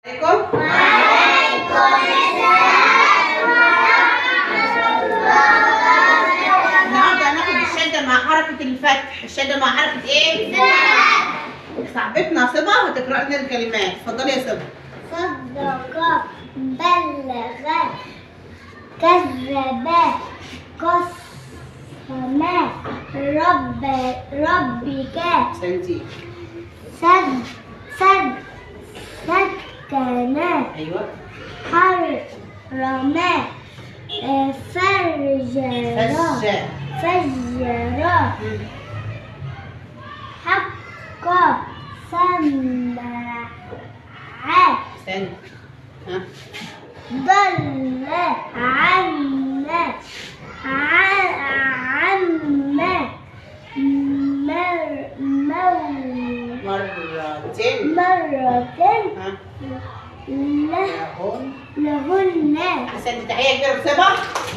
عليكم. وعليكم السلام ورحمة الله وبركاته. النهارده هناخد الشدة مع حركة الفتح، الشدة مع حركة ايه؟ صاحبتنا صبا هتقرأ لنا الكلمات، اتفضلي يا صبا. صدق، بلغ، كذب، قسم، ربك، سنتي. سكن، ايوه. حرم، فجر، حق، سمع، استني. ها. ضل، عم، مرتين، ها. لهن. احسنتي، تحية كبيرة لصبا.